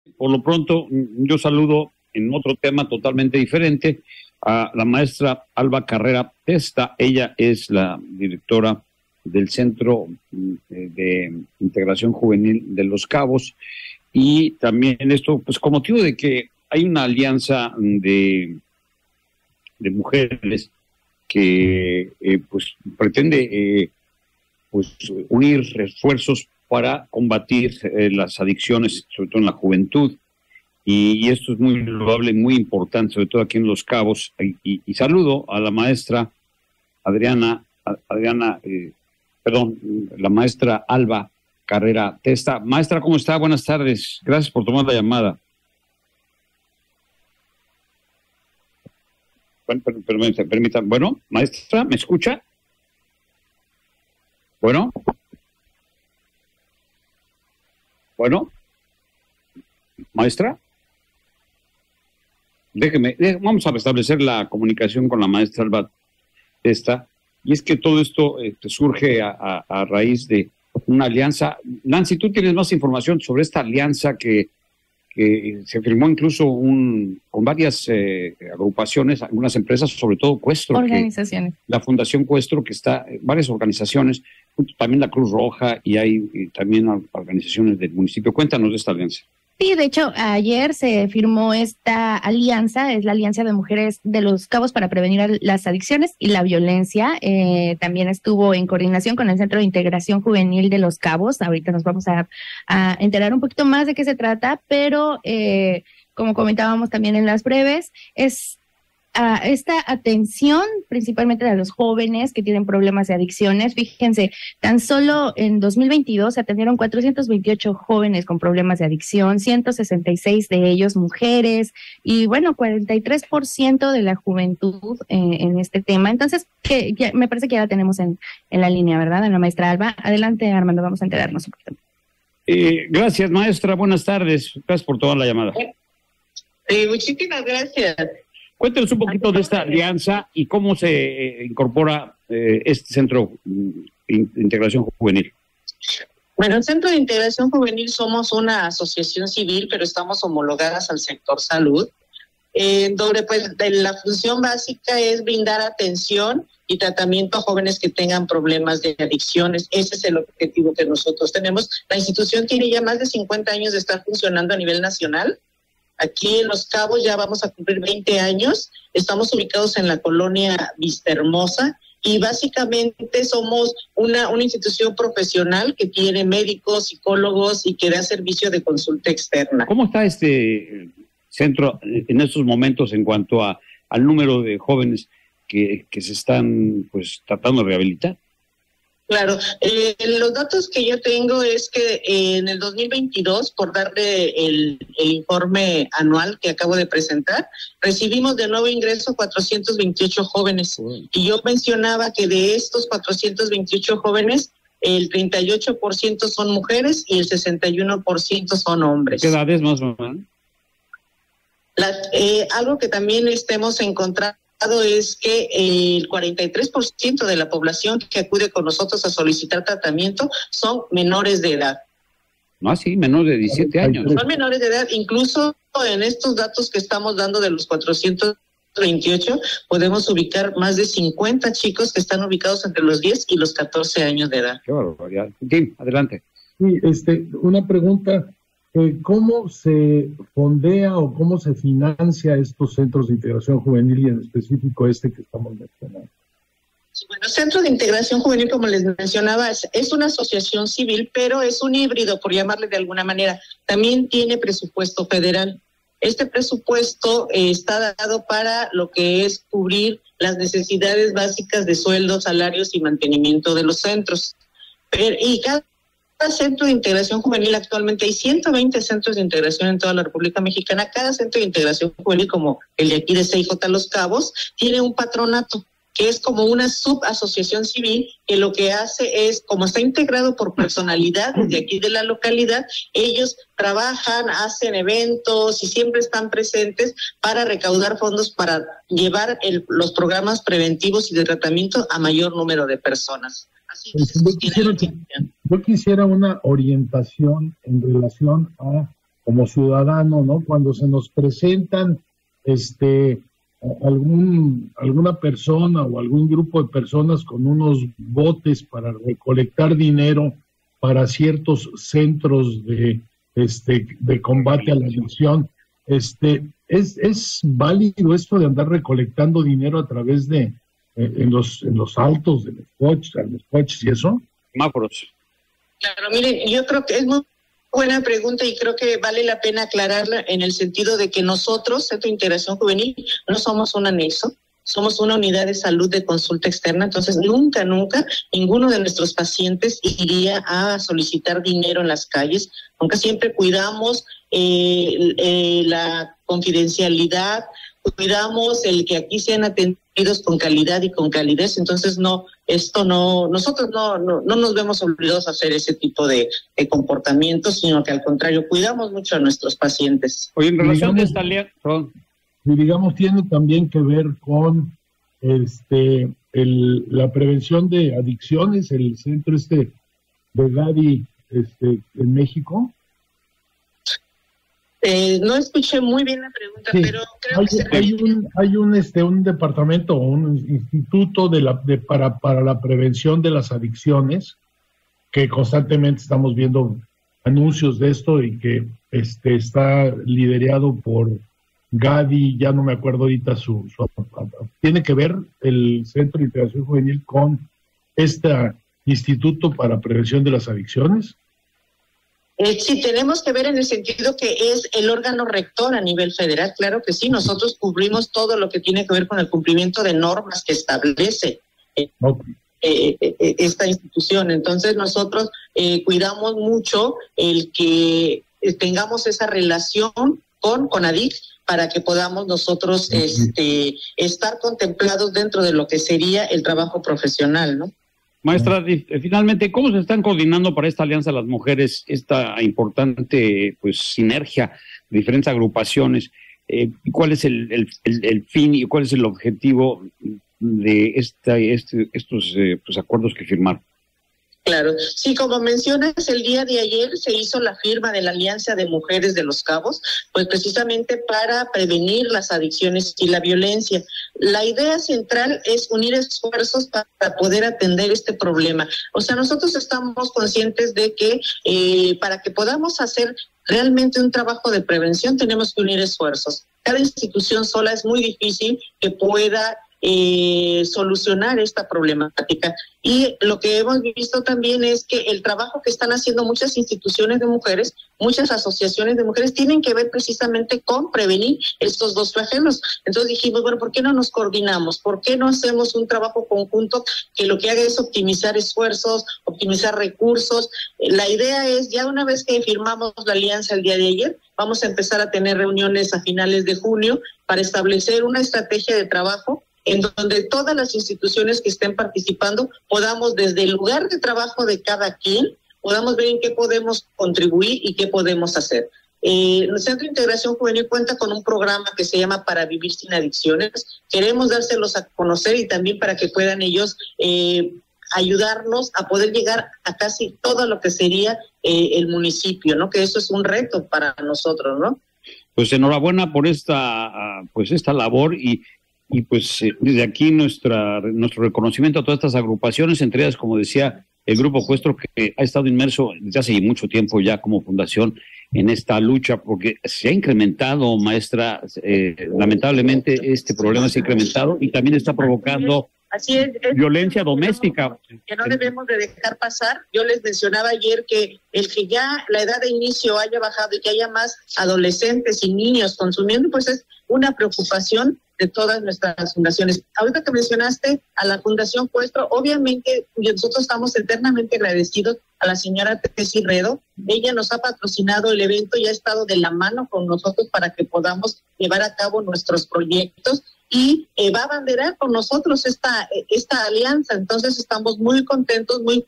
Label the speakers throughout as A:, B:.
A: Por lo pronto, yo saludo en otro tema totalmente diferente a la maestra Alba Carrera Testa. Ella es la directora del Centro de Integración Juvenil de Los Cabos, y también esto, pues, con motivo de que hay una alianza de mujeres que pues pretende pues unir esfuerzos para combatir las adicciones, sobre todo en la juventud, y esto es muy loable, muy importante, sobre todo aquí en Los Cabos, y saludo a la maestra la maestra Alba Carrera Testa. Maestra, ¿cómo está? Buenas tardes, gracias por tomar la llamada. Permítanme. Bueno, maestra, ¿me escucha? Bueno, maestra, vamos a restablecer la comunicación con la maestra Alba Testa, y es que todo esto surge a raíz de una alianza. Nancy, tú tienes más información sobre esta alianza que se firmó incluso con varias agrupaciones, algunas empresas, sobre todo Cuestro.
B: Organizaciones.
A: La Fundación Cuestro, que está, varias organizaciones, también la Cruz Roja, y hay también organizaciones del municipio. Cuéntanos de esta alianza.
B: Sí, de hecho, ayer se firmó esta alianza, es la Alianza de Mujeres de Los Cabos para prevenir las adicciones y la violencia. También estuvo en coordinación con el Centro de Integración Juvenil de Los Cabos. Ahorita nos vamos a enterar un poquito más de qué se trata, pero como comentábamos también en las breves, es esta atención principalmente a los jóvenes que tienen problemas de adicciones. Fíjense, tan solo en 2022 se atendieron 428 jóvenes con problemas de adicción, 166 de ellos mujeres, y bueno, 43% de la juventud en este tema. Entonces, me parece que ya la tenemos en la línea, ¿verdad? En la maestra Alba. Adelante, Armando, vamos a enterarnos un poquito.
A: Gracias, maestra. Buenas tardes. Gracias por tomar la llamada.
C: Muchísimas gracias.
A: Cuéntenos un poquito de esta alianza y cómo se incorpora este Centro de Integración Juvenil.
C: Bueno, el Centro de Integración Juvenil somos una asociación civil, pero estamos homologadas al sector salud, donde pues la función básica es brindar atención y tratamiento a jóvenes que tengan problemas de adicciones. Ese es el objetivo que nosotros tenemos. La institución tiene ya más de 50 años de estar funcionando a nivel nacional. Aquí en Los Cabos ya vamos a cumplir 20 años, estamos ubicados en la colonia Vistahermosa, y básicamente somos una institución profesional que tiene médicos, psicólogos y que da servicio de consulta externa.
A: ¿Cómo está este centro en estos momentos en cuanto al número de jóvenes que se están pues tratando de rehabilitar?
C: Claro, los datos que yo tengo es que en el 2022, por darle el informe anual que acabo de presentar, recibimos de nuevo ingreso 428 jóvenes. Y yo mencionaba que de estos 428 jóvenes, el 38% son mujeres y el 61% son hombres.
A: ¿Qué edades más o menos?
C: Algo que también hemos encontrado es que el 43% de la población que acude con nosotros a solicitar tratamiento son menores de edad.
A: No, sí, menores de 17 años.
C: Son menores de edad. Incluso en estos datos que estamos dando de los 428, podemos ubicar más de 50 chicos que están ubicados entre los 10 y los 14 años de edad.
A: Qué barbaridad. Tim, adelante.
D: Sí, una pregunta. ¿Cómo se fondea o cómo se financia estos centros de integración juvenil, y en específico que estamos mencionando?
C: Bueno, Centro de Integración Juvenil, como les mencionaba, es una asociación civil, pero es un híbrido, por llamarle de alguna manera. También tiene presupuesto federal. Este presupuesto está dado para lo que es cubrir las necesidades básicas de sueldos, salarios y mantenimiento de los centros. Y cada centro de integración juvenil, actualmente hay 120 centros de integración en toda la República Mexicana. Cada centro de integración juvenil, como el de aquí de CIJ Los Cabos, tiene un patronato, que es como una subasociación civil, que lo que hace es, como está integrado por personalidades de aquí de la localidad, ellos trabajan, hacen eventos y siempre están presentes para recaudar fondos para llevar los programas preventivos y de tratamiento a mayor número de personas. Así
D: yo quisiera una orientación en relación a como ciudadano, ¿no? Cuando se nos presentan alguna persona o algún grupo de personas con unos botes para recolectar dinero para ciertos centros de combate a la adicción, ¿es válido esto de andar recolectando dinero a través de en los altos de los coches y eso?
A: Semáforos.
C: Claro, miren, yo creo que es muy buena pregunta y creo que vale la pena aclararla en el sentido de que nosotros, Centro de Integración Juvenil, no somos un anexo, somos una unidad de salud de consulta externa, entonces nunca ninguno de nuestros pacientes iría a solicitar dinero en las calles, nunca, siempre cuidamos la confidencialidad, cuidamos el que aquí sean atendidos con calidad y con calidez, entonces nosotros no nos vemos obligados a hacer ese tipo de comportamientos, sino que al contrario, cuidamos mucho a nuestros pacientes.
A: Oye, en relación a esta alianza,
D: y digamos, tiene también que ver con la prevención de adicciones, el centro de GADI en México.
C: No escuché muy bien la pregunta, sí, pero creo
D: hay un departamento, un instituto para la prevención de las adicciones, que constantemente estamos viendo anuncios de esto y que está liderado por GADI, ya no me acuerdo ahorita tiene que ver el Centro de Integración Juvenil con este Instituto para Prevención de las Adicciones.
C: Sí, tenemos que ver en el sentido que es el órgano rector a nivel federal, claro que sí, nosotros cubrimos todo lo que tiene que ver con el cumplimiento de normas que establece esta institución, entonces nosotros cuidamos mucho el que tengamos esa relación con CONADIC para que podamos nosotros estar contemplados dentro de lo que sería el trabajo profesional, ¿no?
A: Maestra, finalmente, ¿cómo se están coordinando para esta Alianza de las Mujeres, esta importante sinergia de diferentes agrupaciones? ¿Cuál es el fin y cuál es el objetivo de estos acuerdos que firmaron?
C: Claro, sí, como mencionas, el día de ayer se hizo la firma de la Alianza de Mujeres de Los Cabos, pues precisamente para prevenir las adicciones y la violencia. La idea central es unir esfuerzos para poder atender este problema. O sea, nosotros estamos conscientes de que para que podamos hacer realmente un trabajo de prevención tenemos que unir esfuerzos. Cada institución sola es muy difícil que pueda solucionar esta problemática, y lo que hemos visto también es que el trabajo que están haciendo muchas instituciones de mujeres, muchas asociaciones de mujeres, tienen que ver precisamente con prevenir estos dos flagelos. Entonces dijimos, bueno, ¿por qué no nos coordinamos? ¿Por qué no hacemos un trabajo conjunto que lo que haga es optimizar esfuerzos, optimizar recursos? La idea es, ya una vez que firmamos la alianza el día de ayer, vamos a empezar a tener reuniones a finales de junio para establecer una estrategia de trabajo en donde todas las instituciones que estén participando podamos, desde el lugar de trabajo de cada quien, podamos ver en qué podemos contribuir y qué podemos hacer. El Centro de Integración Juvenil cuenta con un programa que se llama Para Vivir Sin Adicciones. Queremos dárselos a conocer y también para que puedan ellos ayudarnos a poder llegar a casi todo lo que sería el municipio, ¿no? Que eso es un reto para nosotros, ¿no?
A: Pues enhorabuena por esta labor y desde aquí nuestro reconocimiento a todas estas agrupaciones, entre ellas, como decía, el Grupo Cuestro, que ha estado inmerso desde hace mucho tiempo ya como fundación en esta lucha, porque se ha incrementado, maestra, lamentablemente este problema se ha incrementado y también está provocando violencia doméstica.
C: Que no debemos de dejar pasar. Yo les mencionaba ayer que el que ya la edad de inicio haya bajado y que haya más adolescentes y niños consumiendo, pues es una preocupación de todas nuestras fundaciones. Ahorita que mencionaste a la Fundación Cuestro, obviamente nosotros estamos eternamente agradecidos a la señora Tessy Redo. Ella nos ha patrocinado el evento y ha estado de la mano con nosotros para que podamos llevar a cabo nuestros proyectos y va a abanderar con nosotros esta alianza. Entonces estamos muy contentos, muy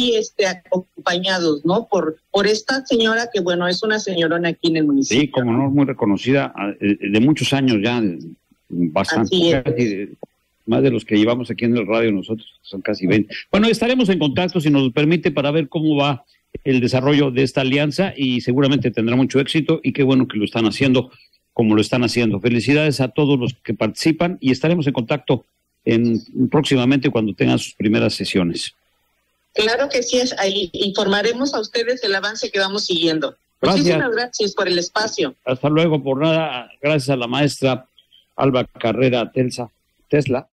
C: acompañados, ¿no? Por esta señora que, bueno, es una señorona aquí en el municipio.
A: Sí, como no, muy reconocida, de muchos años ya, bastante, casi, más de los que llevamos aquí en el radio nosotros, son casi 20. Bueno, estaremos en contacto, si nos permite, para ver cómo va el desarrollo de esta alianza y seguramente tendrá mucho éxito y qué bueno que lo están haciendo como lo están haciendo. Felicidades a todos los que participan y estaremos en contacto próximamente cuando tengan sus primeras sesiones.
C: Claro que sí, ahí informaremos a ustedes el avance que vamos siguiendo.
A: Gracias.
C: Muchísimas gracias por el espacio.
A: Hasta luego, por nada, gracias a la maestra Alba Carrera Tesla.